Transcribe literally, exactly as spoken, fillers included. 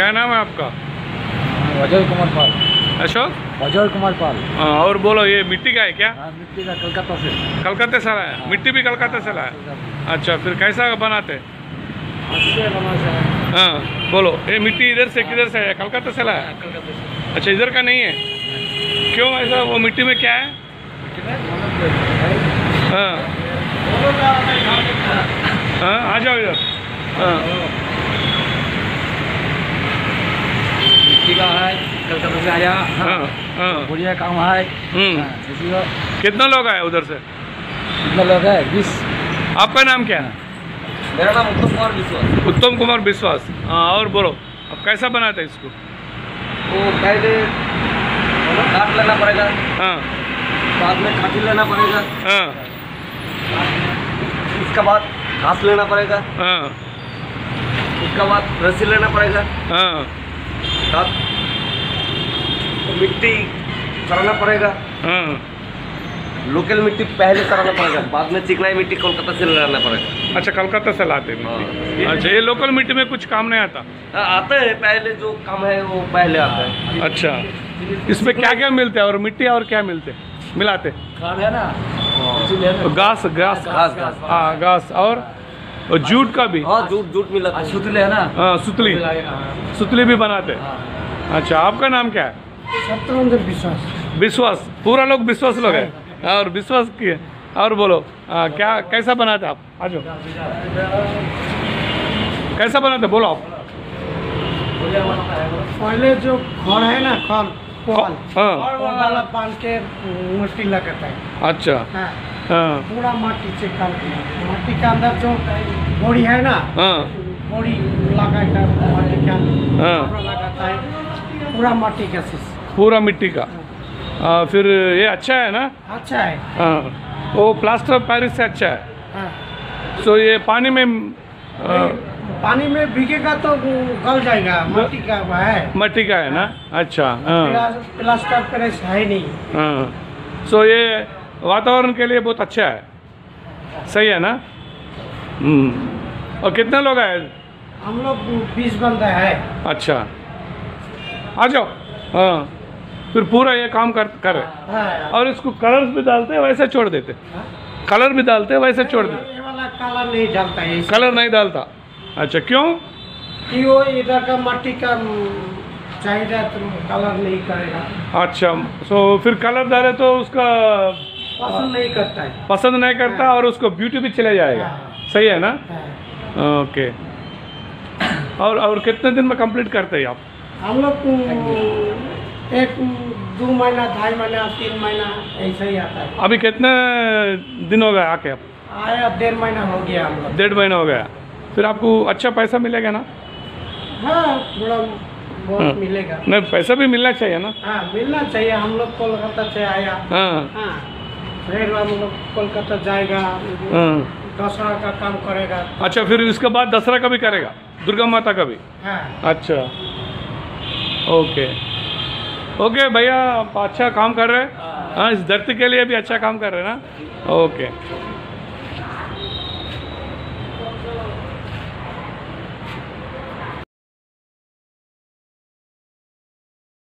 क्या नाम है आपका? अजय कुमार पाल। अशोक अजय कुमार पाल। हाँ, और बोलो, ये मिट्टी का है क्या? हाँ, मिट्टी का कलकत्ता से। कलकत्ते से लाया है? मिट्टी भी कलकत्ते से लाया? अच्छा, फिर कैसा बनाते? अच्छे बना से है। हाँ बोलो, ये मिट्टी इधर से किधर से है? कलकत्ते से लाया? कलकत्ते से। अच्छा, इधर का नहीं है? क्यों ऐसा? वो मिट्टी में क्या है? हाँ हाँ, आ जाओ इधर। हाँ, मिट्टी का है, कलकत्ता से आया। हाँ हाँ, बढ़िया काम है। हम्म, हाँ, इसी को कितना लोग आए उधर से? कितना लोग है? बीस। आपका नाम क्या है? मेरा नाम उत्तम कुमार विश्वास। उत्तम कुमार विश्वास। हाँ, और बोलो, अब कैसा बनाते हैं इसको? वो पहले काट लेना पड़ेगा, हाँ बाद में काटी लेना पड़ेगा, हाँ उसके बाद घास लेना पड़ेगा, हाँ उसके बाद रस्सी लेना पड़ेगा, हाँ तब मिट्टी सराना पड़ेगा। हाँ। लोकल मिट्टी पहले सराना पड़ेगा, बाद में चिकनाई मिट्टी कोलकाता से लाना पड़ेगा। अच्छा, कलकत्ता से लाते हैं मिट्टी। अच्छा, ये लोकल मिट्टी में कुछ काम नहीं आता? हाँ, आता है, पहले जो काम है वो पहले आता है। अच्छा, इसमें क्या क्या मिलता है और मिट्टी और क्या मिलते हैं मिलाते? खाद है ना, घास घास घास घास हाँ, घास और और जूट का भी? हाँ, जूट जूट मिला, सुतले है ना। हाँ, सुतली सुतली भी बनाते हैं। अच्छा, आपका नाम क्या है? सत्येंद्र विश्वास। विश्वास, पूरा लोग विश्वास लोग है। और विश्वास किए। और बोलो, आ, क्या कैसा बनाते आप? आ जाओ, कैसा बनाते बोलो आप। पहले जो खड़ है ना, खड़ पोल, हाँ वो वाला बांध के मिट्टी लगाता है। अच्छा हाँ, हाँ पूरा माटी से काम किया। माटी के अंदर जो बोरी है ना, हाँ बोरी लगा कर माटी के अंदर हाँ। पूरा लगाता है, पूरा माटी का शीश। पूरा मिट्टी का। आ, फिर ये अच्छा है ना? अच्छा है। हाँ, वो प्लास्टर ऑफ पेरिस से अच्छा है। हाँ, सो ये पानी में आ, पानी में भीगेगा तो गल जाएगा। माटी का है, मिट्टी का है ना? अच्छा हाँ प्लास्टर पेरिस है नहीं। हाँ। सो ये वातावरण के लिए बहुत अच्छा है, सही है ना? हम्म। और कितने लोग आए? हम लोग बीस बंदा है। अच्छा, आ जाओ। हाँ, फिर पूरा ये काम कर करे। हाँ। और इसको कलर्स भी डालते हैं वैसे छोड़ देते? कलर भी डालते हैं वैसे छोड़ देते? ये वाला कलर नहीं डालता है। कलर नहीं डालता? अच्छा, क्यों? कि वो इधर का मिट्टी का चाहिए तो कलर नहीं करेगा। अच्छा, सो फिर कलर डाले तो उसका पसंद नहीं करता है। पसंद नहीं करता और उसको ब्यूटी भी चले जाएगा। सही है ना? हाँ। ओके। और और कितने दिन में कंप्लीट करते हैं आप? हम लोग एक दो महीना, ढाई महीना, तीन महीना ऐसा ही आता है। अभी कितने दिन हो गए आके आप? आया डेढ़ महीना हो गया हम लोग। डेढ़ महीना हो गया। फिर आपको अच्छा पैसा मिलेगा ना? हाँ, थोड़ा बहुत हाँ। मिलेगा। नहीं, पैसा भी मिलना चाहिए ना? हाँ, मिलना चाहिए। हम लोग कोलकाता से आया। हाँ हाँ, फिर हम लोग कोलकाता जाएगा, हाँ। दसरा का काम करेगा। अच्छा, फिर इसके बाद दसरा का भी करेगा, दुर्गा माता का भी? हाँ। अच्छा, ओके ओके भैया, आप अच्छा काम कर रहे हैं। हाँ, इस धरती के लिए भी अच्छा काम कर रहे हैं ना? ओके।